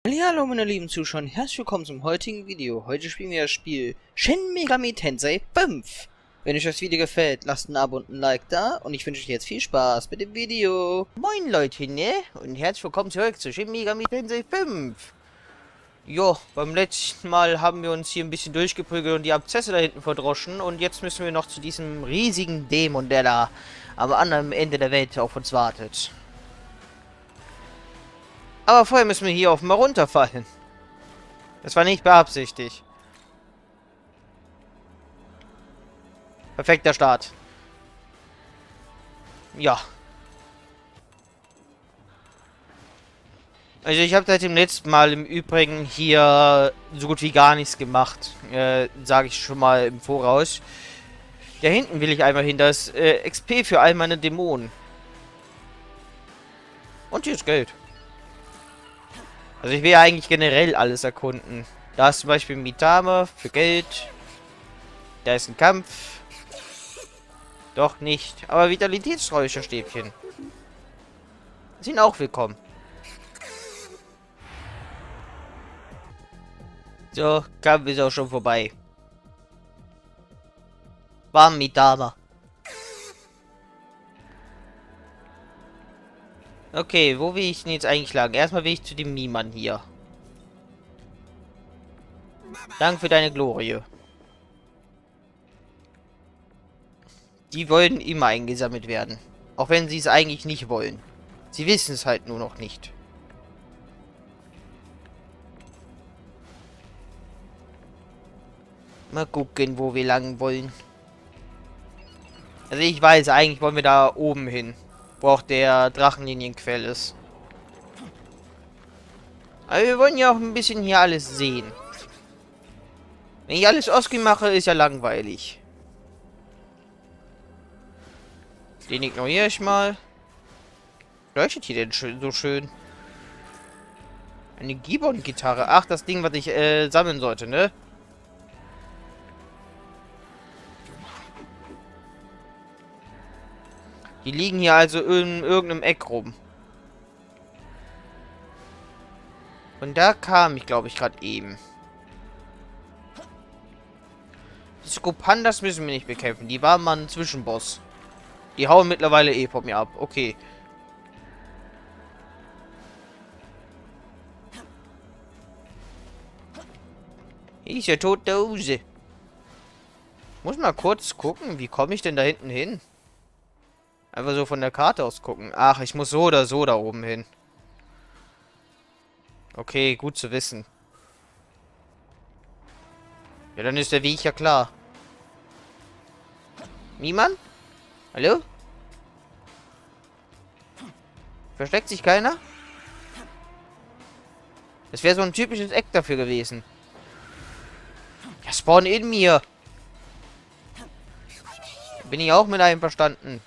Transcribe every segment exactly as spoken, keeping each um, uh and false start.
Hallo meine lieben Zuschauer, herzlich willkommen zum heutigen Video. Heute spielen wir das Spiel Shin Megami Tensei fünf. Wenn euch das Video gefällt, lasst ein Abo und ein Like da und ich wünsche euch jetzt viel Spaß mit dem Video. Moin Leute, ne? Und herzlich willkommen zurück zu Shin Megami Tensei fünf. Jo, beim letzten Mal haben wir uns hier ein bisschen durchgeprügelt und die Abzesse da hinten verdroschen und jetzt müssen wir noch zu diesem riesigen Dämon, der da am anderen Ende der Welt auf uns wartet. Aber vorher müssen wir hier offenbar runterfallen. Das war nicht beabsichtigt. Perfekter Start. Ja. Also ich habe seit dem letzten Mal im Übrigen hier so gut wie gar nichts gemacht. Äh, sage ich schon mal im Voraus. Da hinten will ich einmal hin. Das äh, X P für all meine Dämonen. Und hier ist Geld. Also ich will ja eigentlich generell alles erkunden. Da ist zum Beispiel Mitama für Geld. Da ist ein Kampf. Doch nicht. Aber Vitalitätsräucherstäbchen sind auch willkommen. So, Kampf ist auch schon vorbei. Warm Mitama. Okay, wo will ich denn jetzt eigentlich lang? Erstmal will ich zu dem Miemann hier. Danke für deine Glorie. Die wollen immer eingesammelt werden. Auch wenn sie es eigentlich nicht wollen. Sie wissen es halt nur noch nicht. Mal gucken, wo wir lang wollen. Also ich weiß, eigentlich wollen wir da oben hin. Wo auch der Drachenlinienquell ist. Aber wir wollen ja auch ein bisschen hier alles sehen. Wenn ich alles Oski mache, ist ja langweilig. Den ignoriere ich mal. Leuchtet hier denn schön, so schön? Eine Gibbon-Gitarre. Ach, das Ding, was ich äh, sammeln sollte, ne? Die liegen hier also in irgendeinem Eck rum. Und da kam ich, glaube ich, gerade eben. Die Skopandas müssen wir nicht bekämpfen. Die waren mal ein Zwischenboss. Die hauen mittlerweile eh von mir ab. Okay. Hier ist ja tote Hose. Ich muss mal kurz gucken, wie komme ich denn da hinten hin? Einfach so von der Karte aus gucken. Ach, ich muss so oder so da oben hin. Okay, gut zu wissen. Ja, dann ist der Weg ja klar. Niemand? Hallo? Versteckt sich keiner? Das wäre so ein typisches Eck dafür gewesen. Ja, spawn in mir. Bin ich auch mit einverstanden.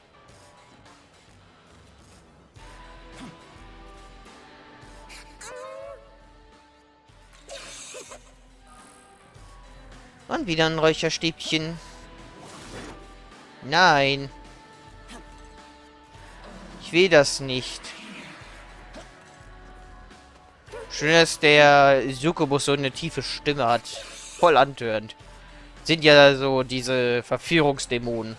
Und wieder ein Räucherstäbchen. Nein. Ich will das nicht. Schön, dass der Succubus so eine tiefe Stimme hat. Voll antörend. Sind ja so diese Verführungsdämonen.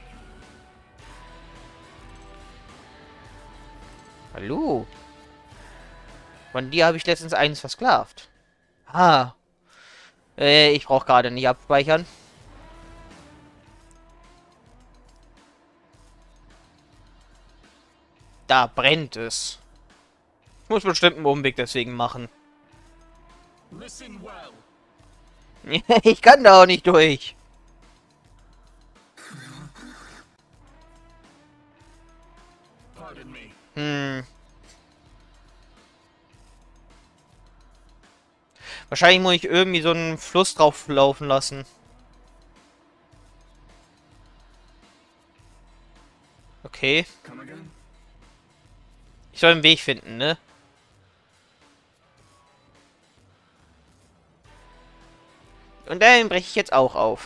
Hallo? Von dir habe ich letztens eins versklavt. Ah. Äh, ich brauche gerade nicht abspeichern. Da brennt es. Ich muss bestimmt einen Umweg deswegen machen. Ich kann da auch nicht durch. Hm. Wahrscheinlich muss ich irgendwie so einen Fluss drauf laufen lassen. Okay. Ich soll einen Weg finden, ne? Und den breche ich jetzt auch auf.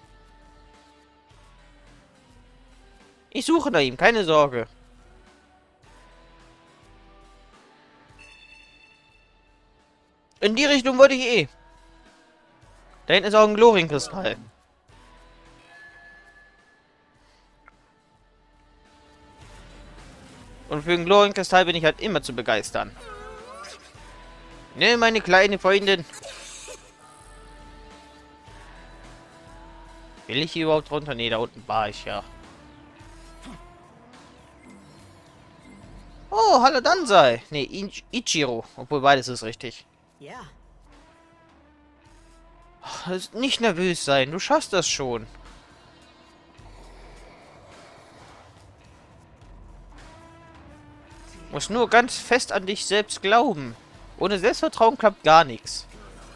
Ich suche nach ihm, keine Sorge. In die Richtung wollte ich eh. Da hinten ist auch ein Glorienkristall. Und für einen Glorienkristall bin ich halt immer zu begeistern. Ne, meine kleine Freundin. Will ich hier überhaupt runter? Ne, da unten war ich ja. Oh, hallo Danzai. Ne, Ich Ichiro. Obwohl beides ist richtig. Ja. Ach, nicht nervös sein. Du schaffst das schon. Musst nur ganz fest an dich selbst glauben. Ohne Selbstvertrauen klappt gar nichts.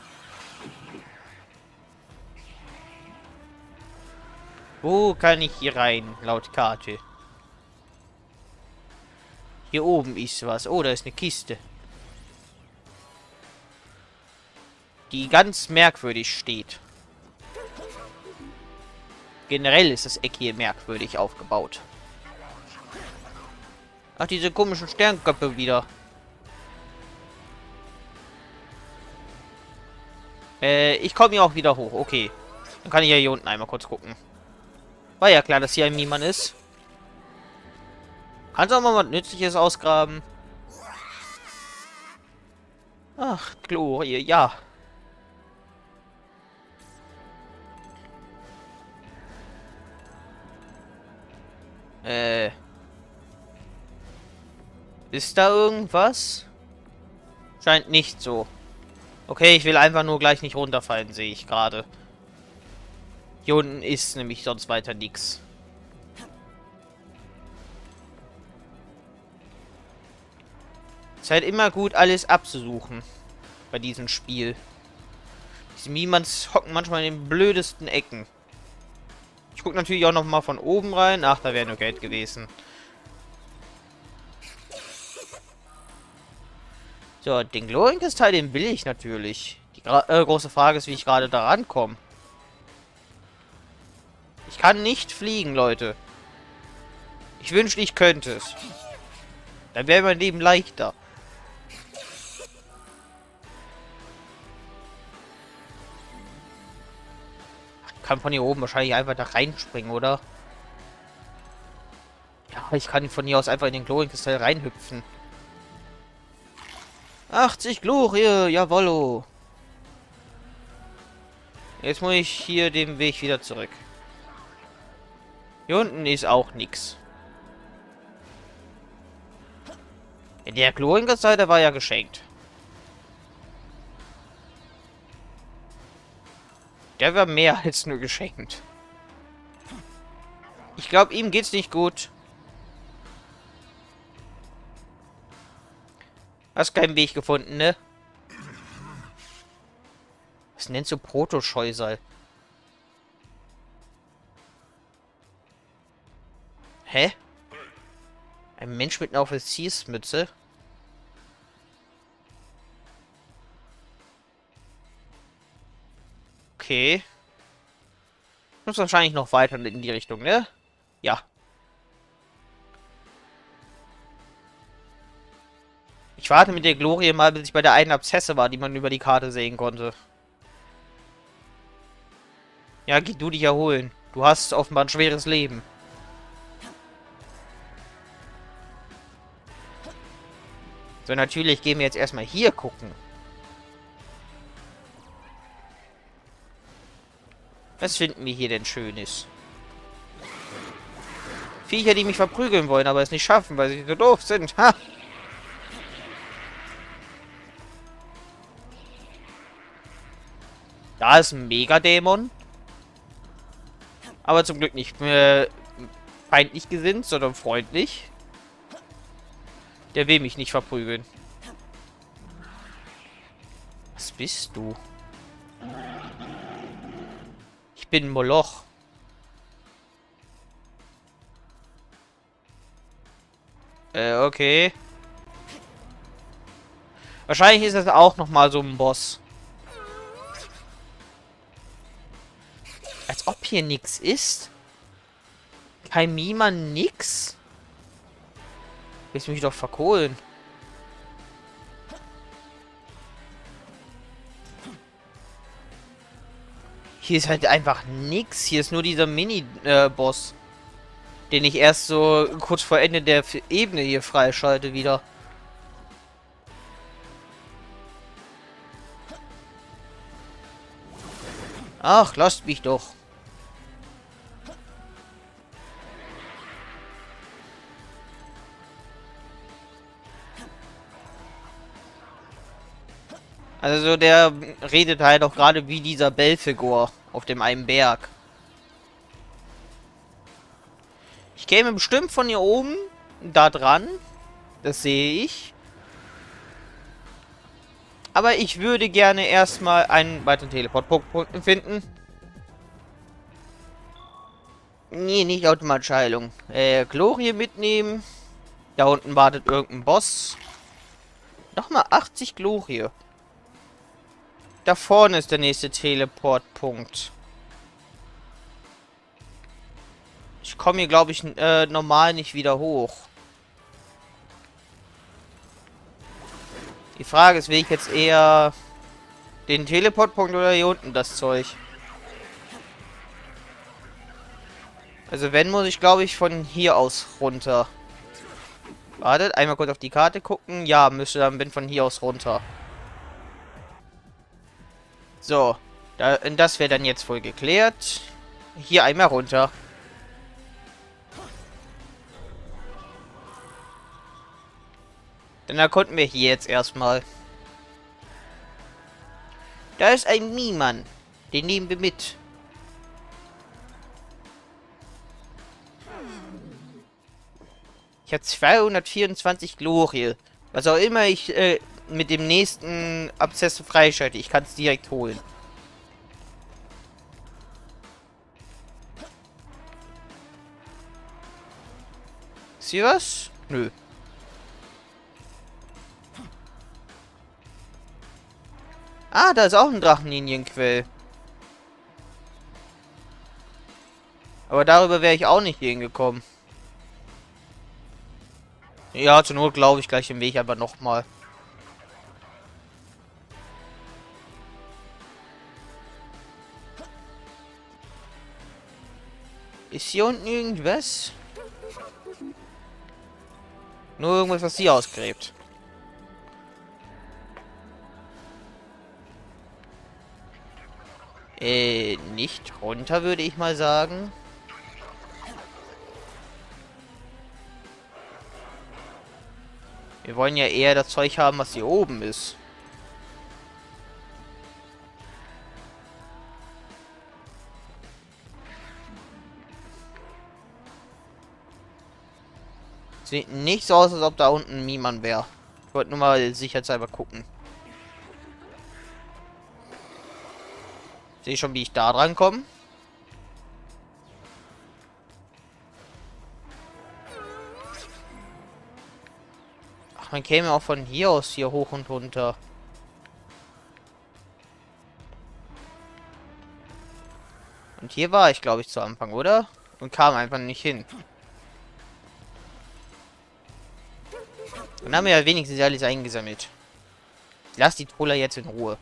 Wo kann ich hier rein, laut Karte? Hier oben ist was. Oh, da ist eine Kiste. Die ganz merkwürdig steht. Generell ist das Eck hier merkwürdig aufgebaut. Ach, diese komischen Sternköpfe wieder. Äh, ich komme hier auch wieder hoch. Okay. Dann kann ich ja hier unten einmal kurz gucken. War ja klar, dass hier ein Niemann ist. Kannst du auch mal was Nützliches ausgraben? Ach, Glorie, ja. Äh. Ist da irgendwas? Scheint nicht so. Okay, ich will einfach nur gleich nicht runterfallen, sehe ich gerade. Hier unten ist nämlich sonst weiter nichts. Ist halt immer gut, alles abzusuchen. Bei diesem Spiel. Diese Mimans hocken manchmal in den blödesten Ecken. Ich gucke natürlich auch noch mal von oben rein. Ach, da wäre nur Geld gewesen. So, den Glorienkristall, den will ich natürlich. Die äh, große Frage ist, wie ich gerade da rankomme. Ich kann nicht fliegen, Leute. Ich wünschte, ich könnte es. Dann wäre mein Leben leichter. Ich kann von hier oben wahrscheinlich einfach da reinspringen, oder? Ja, ich kann von hier aus einfach in den Glorienkristall reinhüpfen. achtzig Glorie, jawollo. Jetzt muss ich hier den Weg wieder zurück. Hier unten ist auch nichts. Der Glorienkristall, der war ja geschenkt. Der war mehr als nur geschenkt. Ich glaube, ihm geht's nicht gut. Hast keinen Weg gefunden, ne? Was nennst du Proto-Scheusal? Hä? Ein Mensch mit einer Offiziersmütze? Okay. Muss wahrscheinlich noch weiter in die Richtung, ne? Ja. Ich warte mit der Glorie mal, bis ich bei der einen Abszesse war, die man über die Karte sehen konnte. Ja, geh du dich erholen. Du hast offenbar ein schweres Leben. So, natürlich gehen wir jetzt erstmal hier gucken. Was finden wir hier denn Schönes? Viecher, die mich verprügeln wollen, aber es nicht schaffen, weil sie so doof sind. Ha! Da ist ein Megadämon. Aber zum Glück nicht äh, feindlich gesinnt, sondern freundlich. Der will mich nicht verprügeln. Was bist du? Ich bin Moloch. Äh, okay. Wahrscheinlich ist das auch nochmal so ein Boss. Als ob hier nichts ist. Kein Mima, nix. Willst du mich doch verkohlen? Hier ist halt einfach nix. Hier ist nur dieser Mini-Boss. Äh, den ich erst so kurz vor Ende der Ebene hier freischalte wieder. Ach, lasst mich doch. Also der redet halt auch gerade wie dieser Belphegor auf dem einen Berg. Ich käme bestimmt von hier oben da dran. Das sehe ich. Aber ich würde gerne erstmal einen weiteren Teleportpunkt finden. Nee, nicht automatische Heilung. Äh, Glorie mitnehmen. Da unten wartet irgendein Boss. Nochmal achtzig Glorie. Da vorne ist der nächste Teleportpunkt. Ich komme hier, glaube ich, äh, normal nicht wieder hoch. Die Frage ist, will ich jetzt eher den Teleportpunkt oder hier unten das Zeug? Also wenn, muss ich, glaube ich, von hier aus runter. Wartet, einmal kurz auf die Karte gucken. Ja, müsste dann bin von hier aus runter. So, da, das wäre dann jetzt wohl geklärt. Hier einmal runter. Dann erkunden wir hier jetzt erstmal. Da ist ein Miemann. Den nehmen wir mit. Ich habe zweihundertvierundzwanzig Glorie. Was auch immer ich äh, mit dem nächsten Abszess freischalte. Ich kann es direkt holen. Ist hier was? Nö. Ah, da ist auch ein Drachenlinienquell. Aber darüber wäre ich auch nicht hingekommen. Ja, zur Not glaube ich gleich im Weg, aber nochmal. Ist hier unten irgendwas? Nur irgendwas, was sie ausgräbt. Äh, nicht runter, würde ich mal sagen. Wir wollen ja eher das Zeug haben, was hier oben ist. Sieht nicht so aus, als ob da unten ein Miemann wäre. Ich wollte nur mal sicherheitshalber gucken. Sehe schon, wie ich da dran komme. Ach, man käme auch von hier aus hier hoch und runter. Und hier war ich, glaube ich, zu Anfang, oder? Und kam einfach nicht hin. Dann haben wir ja wenigstens alles eingesammelt. Lass die Troller jetzt in Ruhe.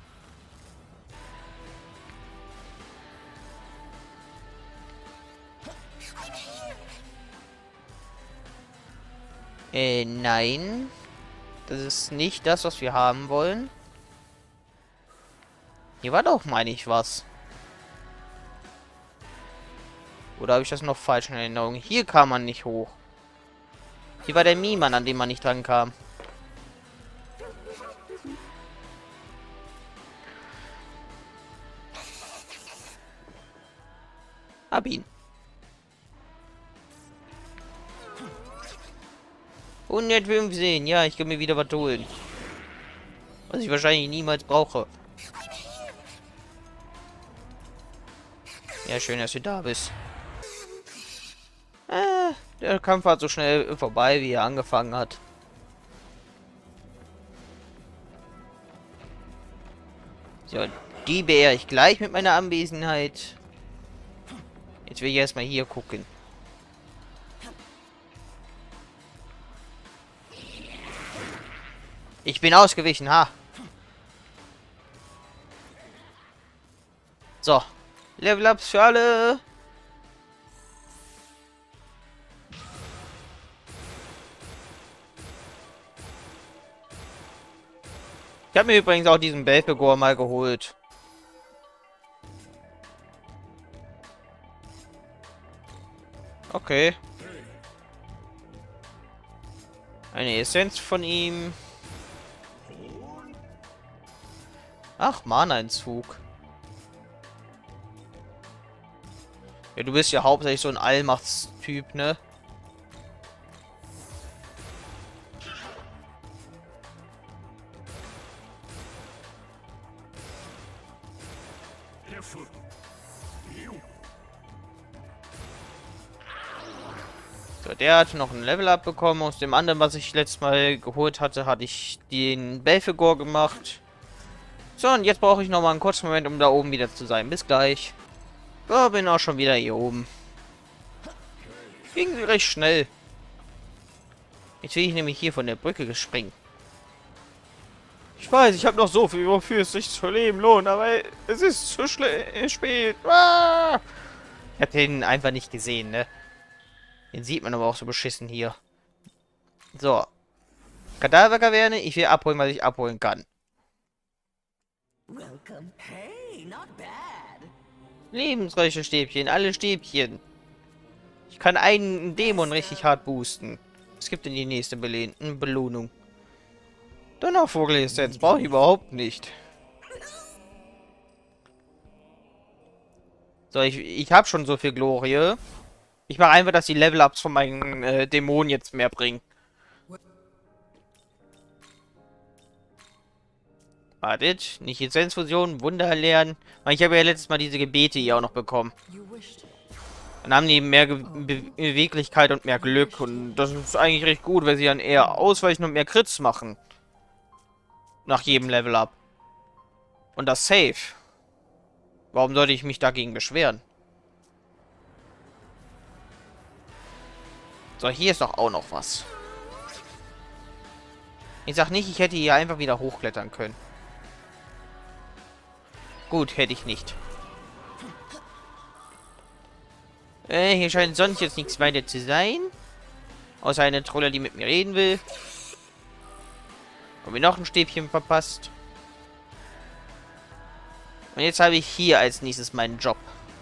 Äh, nein. Das ist nicht das, was wir haben wollen. Hier war doch, meine ich, was. Oder habe ich das noch falsch in Erinnerung? Hier kam man nicht hoch. Hier war der Miemann, an dem man nicht dran kam. Hab ihn. hundertfünfzehn. Ja, ich kann mir wieder was holen. Was ich wahrscheinlich niemals brauche. Ja, schön, dass du da bist. Äh, der Kampf war so schnell vorbei, wie er angefangen hat. So, die beehre ich gleich mit meiner Anwesenheit. Jetzt will ich erstmal hier gucken. Ich bin ausgewichen, ha. So. Level-Ups für alle. Ich habe mir übrigens auch diesen Belphegor mal geholt. Okay. Eine Essenz von ihm. Ach, Mana-Entzug. Ja, du bist ja hauptsächlich so ein Allmachtstyp, ne? So, der hat noch ein Level-Up bekommen. Aus dem anderen, was ich letztes Mal geholt hatte, hatte ich den Belphegor gemacht. So, und jetzt brauche ich noch mal einen kurzen Moment, um da oben wieder zu sein. Bis gleich. So, bin auch schon wieder hier oben. Ging recht schnell. Jetzt will ich nämlich hier von der Brücke gesprengt. Ich weiß, ich habe noch so viel, wofür es sich zu leben lohnt, aber es ist zu spät. Ah! Ich habe den einfach nicht gesehen, ne? Den sieht man aber auch so beschissen hier. So. Kadaverkaverne, ich will abholen, was ich abholen kann. Hey, not bad. Lebensreiche Stäbchen, alle Stäbchen. Ich kann einen Dämon richtig hart boosten. Es gibt denn die nächste Bele Belohnung. Donnervogel-Essenz brauche ich überhaupt nicht. So, ich, ich habe schon so viel Glorie. Ich mache einfach, dass die Level-Ups von meinen äh, Dämonen jetzt mehr bringen. Wartet, nicht Essenzfusion, Wunder lernen. Ich habe ja letztes Mal diese Gebete hier auch noch bekommen. Dann haben die mehr Ge Be Beweglichkeit und mehr Glück. Und das ist eigentlich recht gut, weil sie dann eher ausweichen und mehr Crits machen. Nach jedem Level-Up. Und das safe. Warum sollte ich mich dagegen beschweren? So, hier ist doch auch noch was. Ich sag nicht, ich hätte hier einfach wieder hochklettern können. Gut, hätte ich nicht. Äh, hier scheint sonst jetzt nichts weiter zu sein. Außer eine Trolle, die mit mir reden will. Und mir noch ein Stäbchen verpasst. Und jetzt habe ich hier als nächstes meinen Job.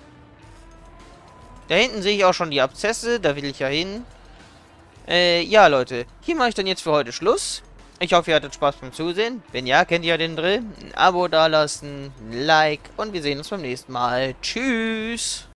Da hinten sehe ich auch schon die Abzesse. Da will ich ja hin. Äh, ja, Leute. Hier mache ich dann jetzt für heute Schluss. Ich hoffe, ihr hattet Spaß beim Zusehen. Wenn ja, kennt ihr ja den Drill. Ein Abo dalassen, ein Like und wir sehen uns beim nächsten Mal. Tschüss!